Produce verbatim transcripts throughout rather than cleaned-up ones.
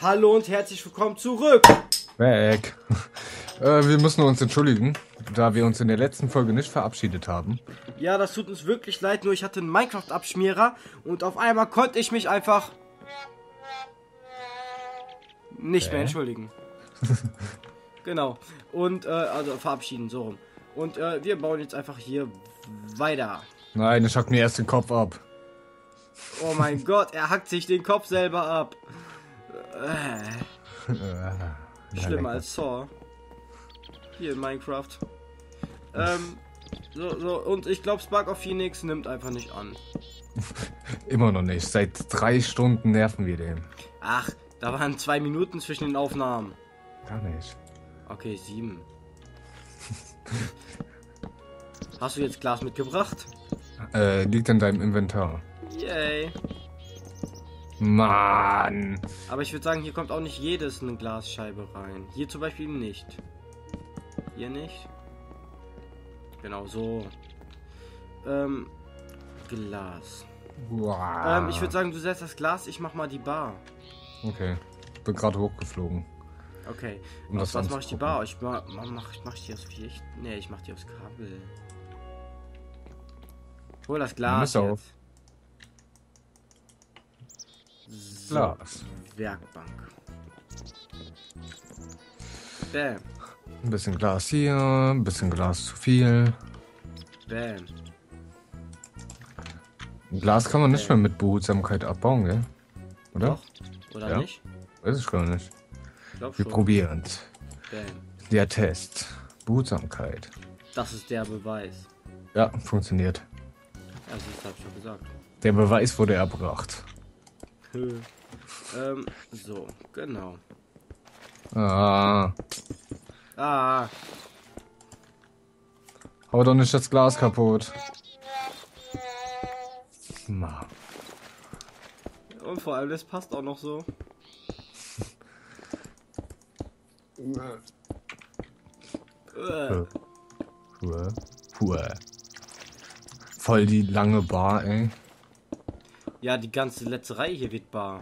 Hallo und herzlich willkommen zurück. Weg. äh, wir müssen uns entschuldigen, da wir uns in der letzten Folge nicht verabschiedet haben. Ja, das tut uns wirklich leid, nur ich hatte einen Minecraft-Abschmierer und auf einmal konnte ich mich einfach nicht Hä? mehr entschuldigen. Genau. Und, äh, also verabschieden, so rum. Und äh, wir bauen jetzt einfach hier weiter. Nein, ich hack mir erst den Kopf ab. Oh mein Gott, er hackt sich den Kopf selber ab. Äh, Ja, schlimmer lecker. als Saw. Hier in Minecraft. Ähm, so, so, und ich glaube, Spark of Phoenix nimmt einfach nicht an. Immer noch nicht. Seit drei Stunden nerven wir den. Ach, da waren zwei Minuten zwischen den Aufnahmen. Gar nicht. Okay, sieben. Hast du jetzt Glas mitgebracht? Äh, liegt in deinem Inventar. Yay. Mann. Aber ich würde sagen, hier kommt auch nicht jedes eine Glasscheibe rein. Hier zum Beispiel nicht. Hier nicht. Genau so. Ähm, Glas. Wow. Ähm, ich würde sagen, du setzt das Glas, ich mach mal die Bar. Okay. Bin gerade hochgeflogen. Okay. Um Aus das was mache ich die anzugucken. Bar? Ich mach, mach, ich mach die aus Pflicht. Nee, ich mach die aus Kabel. Hol das Glas Nimm es auf. jetzt. So, Glas. Werkbank. Bam. Ein bisschen Glas hier, ein bisschen Glas zu viel. Bam. Glas kann man nicht mehr mit Behutsamkeit abbauen, gell? Oder? Doch. Oder Ja. nicht? Weiß ich gar nicht. Ich glaub Wir schon. probieren es. Bam. Der Test. Behutsamkeit. Das ist der Beweis. Ja, funktioniert. Ja, das hab ich schon gesagt. Der Beweis wurde erbracht. ähm, so, genau. Ah. Ah, Hau doch nicht das Glas kaputt. Ma. und vor allem, das passt auch noch so. Äh. Puh. Puh. Voll die lange Bar, ey. Ja, die ganze Letzerei hier wird bar.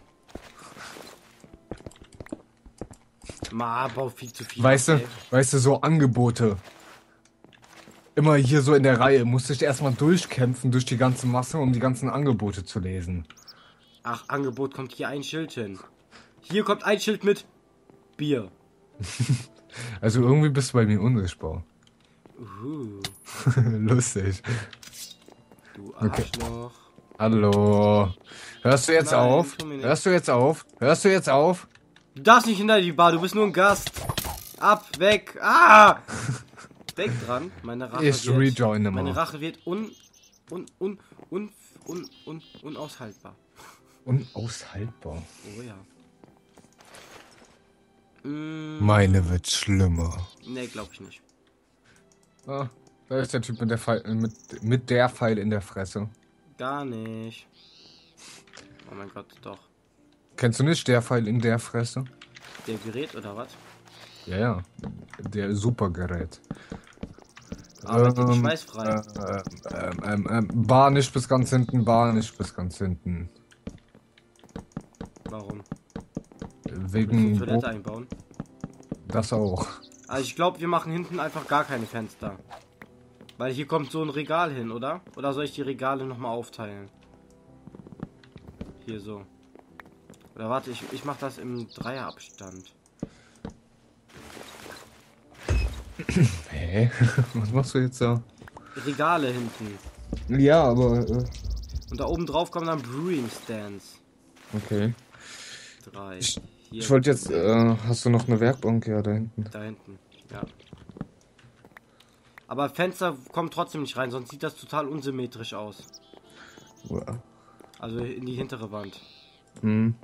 Ma, bau viel zu viel. Weißt du, ey. weißt du, so Angebote. Immer hier so in der Reihe musste ich erstmal durchkämpfen durch die ganze Masse, um die ganzen Angebote zu lesen. Ach, Angebot kommt hier ein Schild hin. Hier kommt ein Schild mit Bier. Also irgendwie bist du bei mir unsichtbar. Uh, Lustig. du Okay. Arschloch. Hallo. Hörst du jetzt Nein, auf? tu mir nicht. Hörst du jetzt auf? Hörst du jetzt auf? Du darfst nicht hinter die Bar, du bist nur ein Gast. Ab, weg. Ah! Denk dran, meine Rache Ich wird, rejoine meine mal. Rache wird un, un, un, un, un, un, unaushaltbar. Unaushaltbar. Oh ja. Mm, Meine wird schlimmer. nee, glaub ich nicht. Ah, da ist der Typ mit der Pfeil, mit, mit der Pfeil in der Fresse. Gar nicht. Oh mein Gott, doch. Kennst du nicht der Pfeil in der Fresse? Der Gerät oder was? Ja, ja. Der Supergerät. Arbeitet Ähm, schweißfrei. Äh, ähm, ähm, ähm, Bar nicht bis ganz hinten, Bar nicht bis ganz hinten. Warum? Willst du Wegen Toilette Bo- einbauen? das auch. Also ich glaube, wir machen hinten einfach gar keine Fenster. Weil hier kommt so ein Regal hin, oder? Oder soll ich die Regale nochmal aufteilen? Hier so. Oder warte, ich, ich mach das im Dreierabstand. Hä? Was machst du jetzt da? Regale hinten. Ja, aber. Äh, Und da oben drauf kommen dann Brewing Stands. okay. Drei. Ich, Hier, ich wollte jetzt. Äh, hast du noch eine Werkbank? Ja, da hinten. da hinten. Ja. Aber Fenster kommen trotzdem nicht rein, sonst sieht das total unsymmetrisch aus. Uah. Also in die hintere Wand. Hm.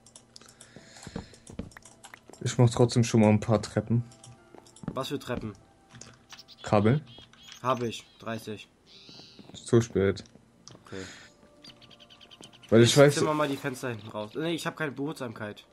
Ich mach trotzdem schon mal ein paar Treppen. Was für Treppen? Kabel. Habe ich. dreißig. Ist zu spät. Okay. Weil ich, Ich weiß. zimmer mal die Fenster hinten raus. Nee, ich habe keine Behutsamkeit.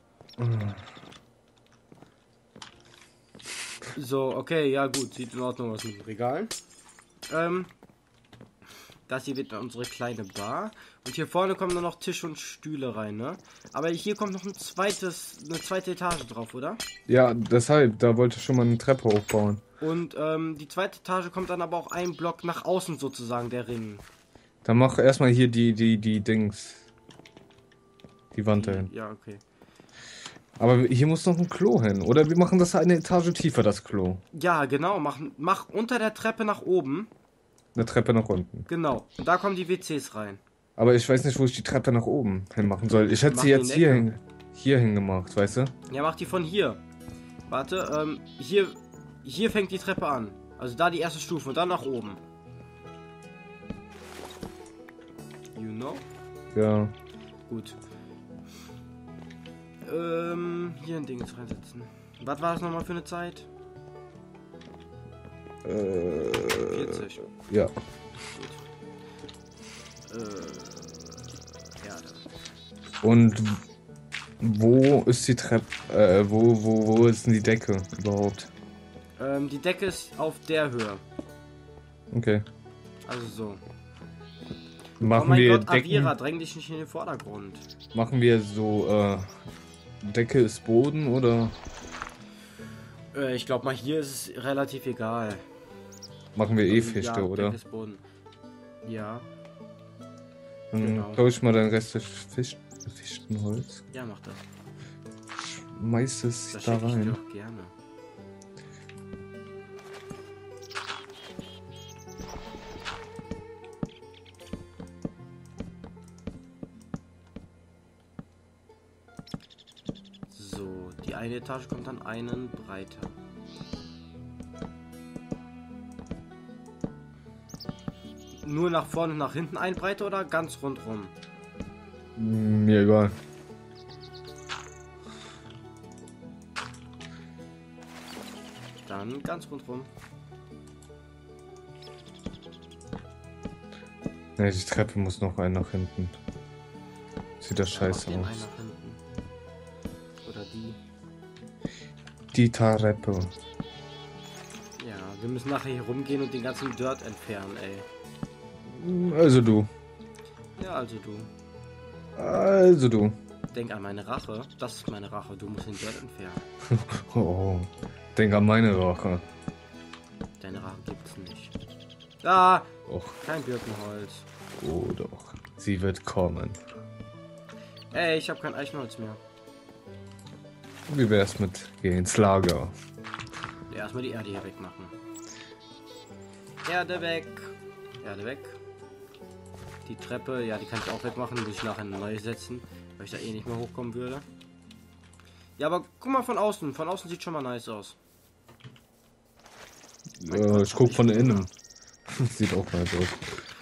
So, okay, ja gut. Sieht in Ordnung aus mit dem Regal. Ähm. Das hier wird unsere kleine Bar. Und hier vorne kommen dann noch Tisch und Stühle rein, ne? Aber hier kommt noch ein zweites, eine zweite Etage drauf, oder? Ja, deshalb, da wollte ich schon mal eine Treppe hochbauen. Und ähm, die zweite Etage kommt dann aber auch ein Block nach außen sozusagen, der Ring. Dann mach erstmal hier die, die, die Dings. Die Wand dahin. Ja, okay. Aber hier muss noch ein Klo hin. Oder wir machen das eine Etage tiefer, das Klo. Ja, genau. Mach, mach unter der Treppe nach oben. Eine Treppe nach unten. Genau. Und da kommen die W Cs rein. Aber ich weiß nicht, wo ich die Treppe nach oben hin machen soll. Ich hätte Mach sie die jetzt in hier, Ecke. hin, hier hingemacht, weißt du? Ja, mach die von hier. Warte, ähm, hier, hier fängt die Treppe an. Also da die erste Stufe und dann nach oben. You know? Ja. Gut. Ähm, hier ein Ding jetzt reinsetzen. Was war das nochmal für eine Zeit? Äh, vierzig. ja. Äh, Erde. Und wo ist die Treppe? Äh, wo, wo, wo ist denn die Decke überhaupt? Ähm, die Decke ist auf der Höhe. Okay. Also so. Machen oh mein wir Gott, Decken, Avira, dräng dich nicht in den Vordergrund. machen wir so, äh, Decke ist Boden oder Äh, ich glaube mal, hier ist es relativ egal. machen wir eh Ähm, Fichte, ja, oder? Decke ist Boden. Ja, Dann genau. glaube ich mal den Rest des Fisch, Fichtenholz. ja, mach das. Schmeiß es Das da schicke ich dir rein. auch gerne. So, die eine Etage kommt dann einen breiter. Nur nach vorne und nach hinten ein breiter oder ganz rundrum? Mir egal. Dann ganz rundrum. Ne, die Treppe muss noch ein nach hinten. Sieht das scheiße Ja, mach den aus. einen nach hinten. Oder die. Die Treppe. Ja, wir müssen nachher hier rumgehen und den ganzen Dirt entfernen, ey. Also du. Ja, also du. Also du. Denk an meine Rache. Das ist meine Rache. Du musst den Dirt entfernen. Oh, denk an meine Rache. Deine Rache gibt's nicht. Ah, Och, kein Birkenholz. oh doch. Sie wird kommen. Ey, ich habe kein Eichenholz mehr. Wie wär's mit geh ins Lager? Ja, erstmal die Erde hier wegmachen. Erde weg. Erde weg. Die Treppe, ja, die kann ich auch wegmachen. Die muss ich nachher eine neue setzen, weil ich da eh nicht mehr hochkommen würde. Ja, aber guck mal von außen. Von außen sieht schon mal nice aus. Mein Äh, Gott, ich hab guck ich von Hunger. innen. Sieht auch nice aus.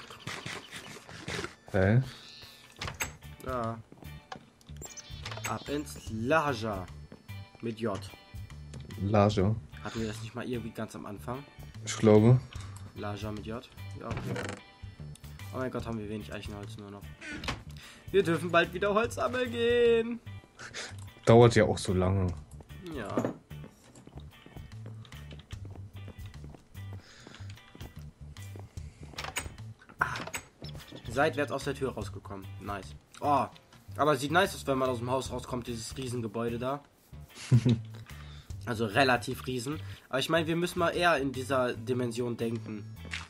Hä? Ja. Ab ins Lager. Mit J. Lager. Hatten wir das nicht mal irgendwie ganz am Anfang? Ich glaube. Lager mit J. Ja, okay. Oh mein Gott, haben wir wenig Eichenholz nur noch. Wir dürfen bald wieder Holz sammeln gehen. Dauert ja auch so lange. Ja. Ah. Seitwärts aus der Tür rausgekommen. Nice. Oh, aber sieht nice aus, wenn man aus dem Haus rauskommt, dieses Riesengebäude da. Also relativ riesen. Aber ich meine, wir müssen mal eher in dieser Dimension denken.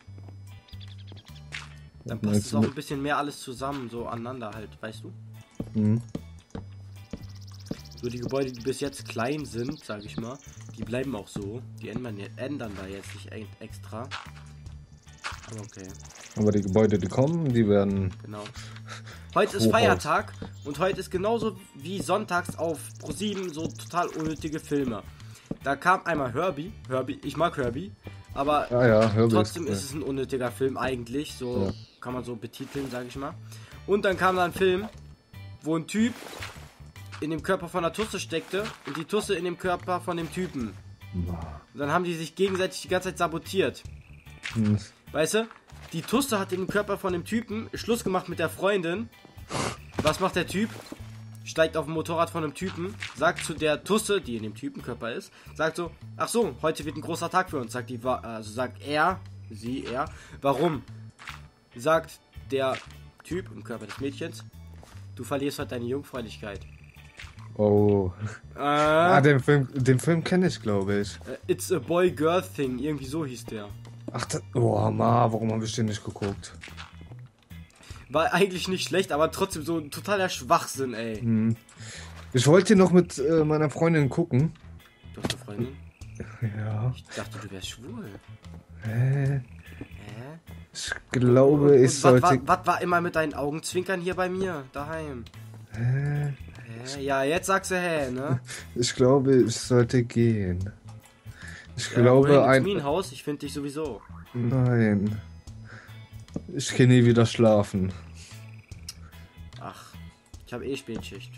Dann passt Meinst es du auch mit- ein bisschen mehr alles zusammen, so aneinander halt, weißt du? Hm. So die Gebäude, die bis jetzt klein sind, sage ich mal, die bleiben auch so. Die ändern, ändern da jetzt nicht e- extra. Aber okay, Aber die Gebäude, die kommen, die werden. genau. Heute ist Hochhaus. Feiertag und heute ist genauso wie sonntags auf ProSieben so total unnötige Filme. Da kam einmal Herbie, Herbie, ich mag Herbie, aber Ah ja, hör trotzdem bis. ist es ein unnötiger Film eigentlich, so Ja. kann man so betiteln, sage ich mal. Und dann kam da ein Film, wo ein Typ in dem Körper von der Tusse steckte und die Tusse in dem Körper von dem Typen. Und dann haben die sich gegenseitig die ganze Zeit sabotiert. Hm. Weißt du? Die Tusse hat in dem Körper von dem Typen Schluss gemacht mit der Freundin. Was macht der Typ? Steigt auf dem Motorrad von dem Typen, sagt zu der Tusse, die in dem Typenkörper ist, sagt so, ach so, heute wird ein großer Tag für uns, sagt die, Wa- also sagt er, sie, er, warum? sagt der Typ im Körper des Mädchens, du verlierst halt deine Jungfräulichkeit. Oh. Äh, Ah, den Film, den Film kenne ich, glaube ich. It's a Boy-Girl-Thing, irgendwie so hieß der. Ach, das, oh, Ma, warum habe ich den nicht geguckt? War eigentlich nicht schlecht, aber trotzdem so ein totaler Schwachsinn, ey. Hm. Ich wollte noch mit äh, meiner Freundin gucken. Du hast eine Freundin? Ja. Ich dachte, du wärst schwul. Hä? Hä? Ich glaube, ich sollte... Was war, war immer mit deinen Augenzwinkern hier bei mir, daheim? Hä? Hä? Ja, jetzt sagst du hä, ne? Ich glaube, ich sollte gehen. Ich Ja, glaube, wohin? ein... Ins Minenhaus? Ich finde dich sowieso. Nein. Ich kann nie wieder schlafen. Ach, ich habe eh Spätschicht.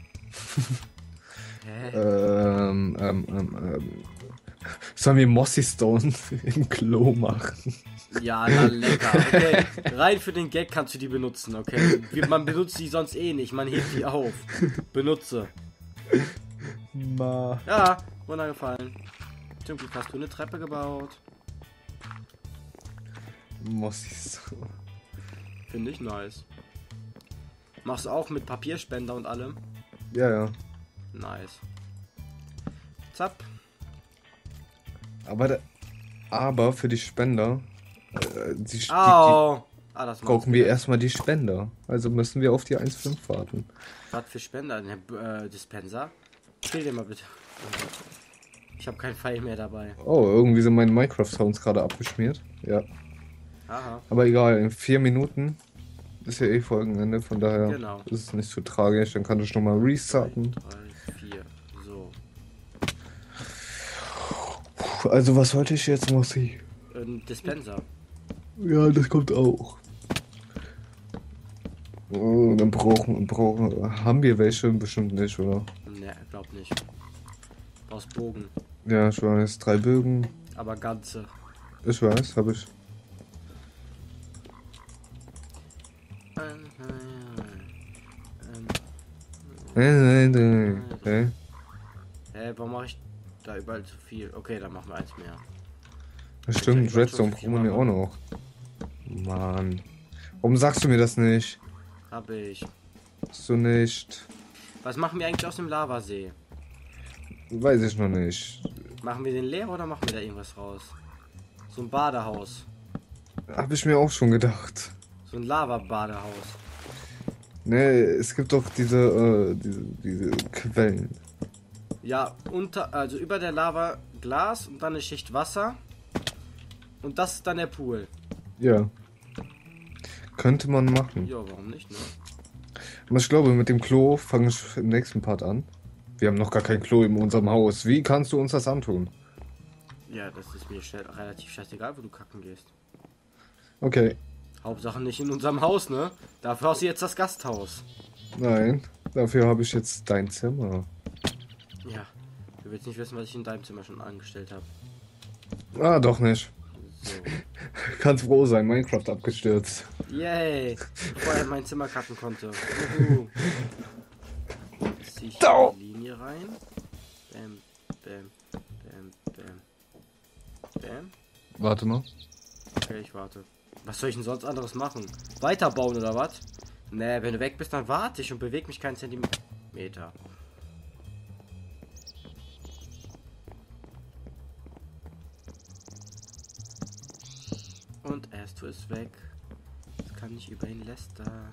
Hä? Ähm, ähm, ähm, ähm. Sollen wir Mossy Stone im Klo machen? Ja, na lecker. Okay, rein für den Gag kannst du die benutzen, okay? Man benutzt die sonst eh nicht, man hebt die auf. Benutze. Ma. Ja, runtergefallen. Zum Glück hast du eine Treppe gebaut. Mossy Stone. Finde ich nice. Machst du auch mit Papierspender und allem? Ja, ja. Nice. Zapp. Aber, da, aber für die Spender, äh, die, die, Au! Ah, das die brauchen wir erstmal die Spender. Also müssen wir auf die eins Komma fünf warten. Was für Spender? Ne, äh, Dispenser? Chill dir mal bitte. Ich habe kein Pfeil mehr dabei. Oh, irgendwie sind meine Minecraft-Sounds gerade abgeschmiert. Ja. Aha. Aber egal, in vier Minuten ist ja eh Folgenende, von daher Genau. ist es nicht so tragisch. Dann kann ich nochmal restarten. drei, vier, so. Also was wollte ich jetzt, Mossi? Ein Dispenser. Ja, das kommt auch. Oh, dann brauchen, brauchen, haben wir welche? Bestimmt nicht, oder? Ne, glaub nicht. Aus Bogen. Ja, ich weiß, drei Bögen. Aber ganze. Ich weiß, habe ich. Ähm, Hä? Hä, warum mache ich da überall zu viel? Okay, dann machen wir eins mehr. Stimmt, Redstone brauchen wir auch noch. Mann. Warum sagst du mir das nicht? Hab ich. Hast du nicht? Was machen wir eigentlich aus dem Lavasee? Weiß ich noch nicht. Machen wir den leer oder machen wir da irgendwas raus? So ein Badehaus. Hab ich mir auch schon gedacht. So ein Lava-Badehaus. Ne, es gibt doch diese, äh, diese, diese Quellen. Ja, unter, also über der Lava Glas und dann eine Schicht Wasser. Und das ist dann der Pool. Ja. Könnte man machen. Ja, warum nicht, ne? Aber ich glaube, mit dem Klo fange ich im nächsten Part an. Wir haben noch gar kein Klo in unserem Haus. Wie kannst du uns das antun? Ja, das ist mir schnell, relativ scheißegal, wo du kacken gehst. Okay. Hauptsache nicht in unserem Haus, ne? Dafür hast du jetzt das Gasthaus. Nein, dafür habe ich jetzt dein Zimmer. Ja, du willst nicht wissen, was ich in deinem Zimmer schon angestellt habe. Ah, doch nicht. So. Kannst froh sein, Minecraft abgestürzt. Yay! Bevor er in mein Zimmer kacken konnte. Juhu. Jetzt zieh ich Dau. die Linie rein. Bam, bam, bam, bam. Bam. Warte mal. Okay, ich warte. Was soll ich denn sonst anderes machen? Weiterbauen oder was? Nee, wenn du weg bist, dann warte ich und bewege mich keinen Zentimeter. Und Estu ist weg. Jetzt kann ich über ihn lästern.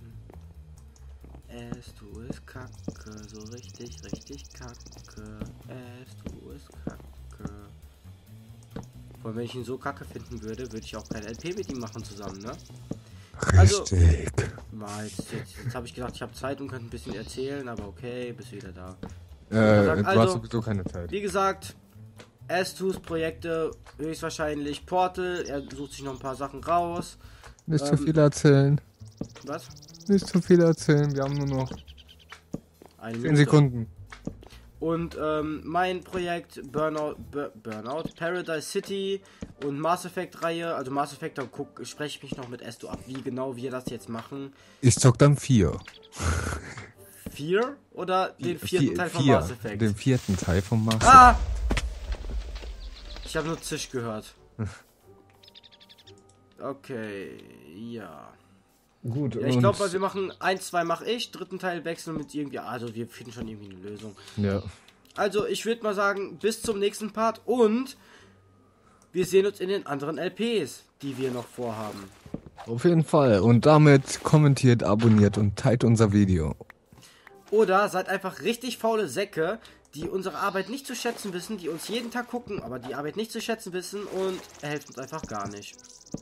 Estu ist kacke, so richtig, richtig kacke. Estu ist kacke. Und wenn ich ihn so kacke finden würde, würde ich auch kein L P mit ihm machen zusammen, ne? Richtig. Also, jetzt, jetzt, jetzt habe ich gedacht, ich habe Zeit und könnte ein bisschen erzählen, aber okay, bist wieder da. Äh, du Also, hast sowieso keine Zeit. Wie gesagt, Estus Projekte höchstwahrscheinlich Portal, er sucht sich noch ein paar Sachen raus. Nicht ähm, zu viel erzählen. Was? Nicht zu viel erzählen. Wir haben nur noch Eine zehn Minute. Sekunden. Und ähm, mein Projekt Burnout, Bur Burnout, Paradise City und Mass Effect Reihe, also Mass Effect, da guck, spreche ich mich noch mit Estu ab, wie genau wir das jetzt machen. Ich zock dann vier. Vier oder den vierten Vier- Teil von vier. Mass Effect? Den vierten Teil von Mass Ah! Ich habe nur Zisch gehört. Okay, ja. Gut, Ja, ich und- glaube, wir machen ein, zwei mache ich, dritten Teil wechseln mit irgendwie, also wir finden schon irgendwie eine Lösung. Ja. Also ich würde mal sagen, bis zum nächsten Part und wir sehen uns in den anderen L Ps, die wir noch vorhaben. Auf jeden Fall. Und damit kommentiert, abonniert und teilt unser Video. Oder seid einfach richtig faule Säcke, die unsere Arbeit nicht zu schätzen wissen, die uns jeden Tag gucken, aber die Arbeit nicht zu schätzen wissen und er hilft uns einfach gar nicht.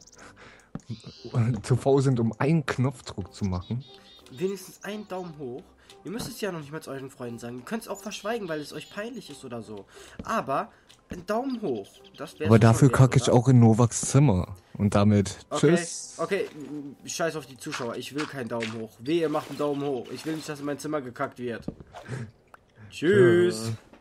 Zu faul sind, um einen Knopfdruck zu machen. Wenigstens einen Daumen hoch. Ihr müsst es ja noch nicht mal zu euren Freunden sagen. Ihr könnt es auch verschweigen, weil es euch peinlich ist oder so. Aber ein Daumen hoch. Das wär's Aber dafür schon wert, kacke ich oder? auch in Novaks Zimmer. Und damit Okay, tschüss. okay, m, scheiß auf die Zuschauer. Ich will keinen Daumen hoch. Wehe, macht einen Daumen hoch. Ich will nicht, dass in mein Zimmer gekackt wird. Tschüss. Tschüss.